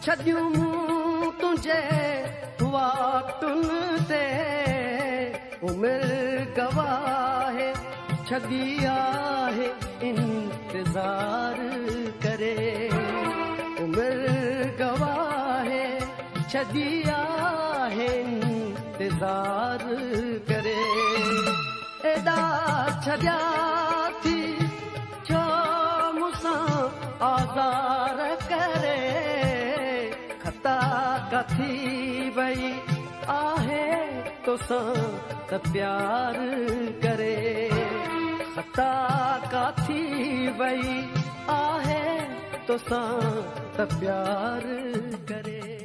छॾियूं तुंहिंजे वाटुनि ते उमिरि गवाहे छॾी आहे इंतज़ार करे उमिरि गवाहे छॾी आहे इंतज़ार करे एॾा छॾिया थी छो मूंसां आज़ार करे खता कथी वई आहे तोसां त प्यार करे खता काथी वई आहे तोसां त प्यार करे।